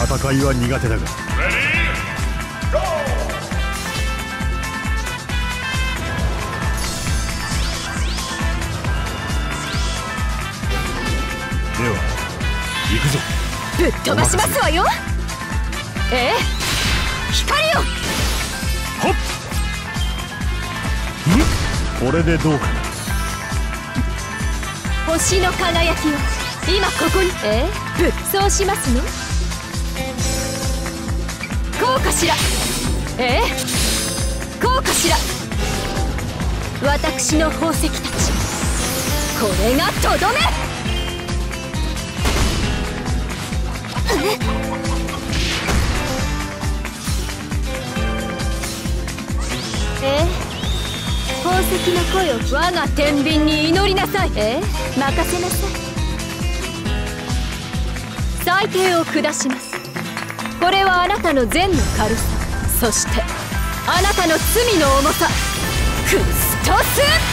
戦いは苦手だが。では行くぞ。 ぶっ飛ばしますわよ。光よ。 はっ。これでどうかな。 星の輝きを今ここに。そうしますの。こうかしら。こうかしら。私の宝石たち、これがとどめ。宝石の声を我が天秤に祈りなさい。任せなさい。裁定を下します。これはあなたの善の軽さ、そしてあなたの罪の重さ。クストス・モル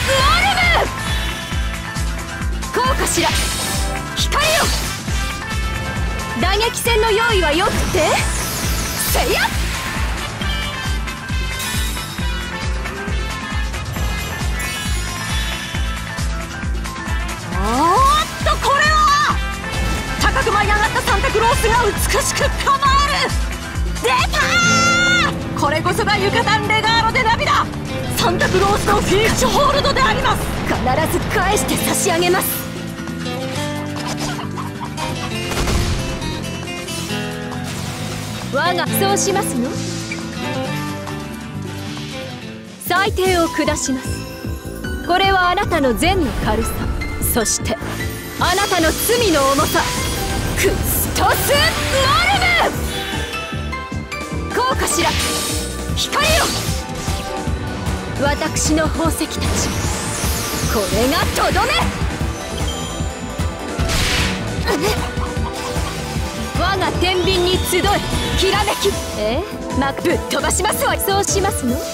ム。こうかしら。光よ。打撃戦の用意はよくて。せや。これは高く舞い上がったサンタクロースが美しく構える。出たー。これこそがユカタンレガーロ・デ・ナビだ。サンタクロースのフィーチュホールドであります。必ず返して差し上げます。我がそうしますの。裁定を下します。これはあなたの善の軽さ、そしてあなたの罪の重さ。クストス・モルム。こうかしら。光よ。私の宝石たち、これがとどめ。我が天秤に集え、きらめき。ぶっ飛ばしますわ。そうしますの。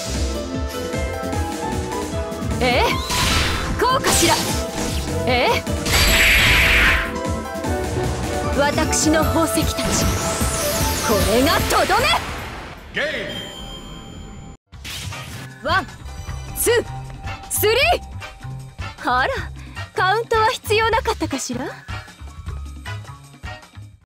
こうかしら。私の宝石たち、これがとどめ。 ゲーム。 ワン、ツー、スリー。あら、カウントは必要なかったかしら。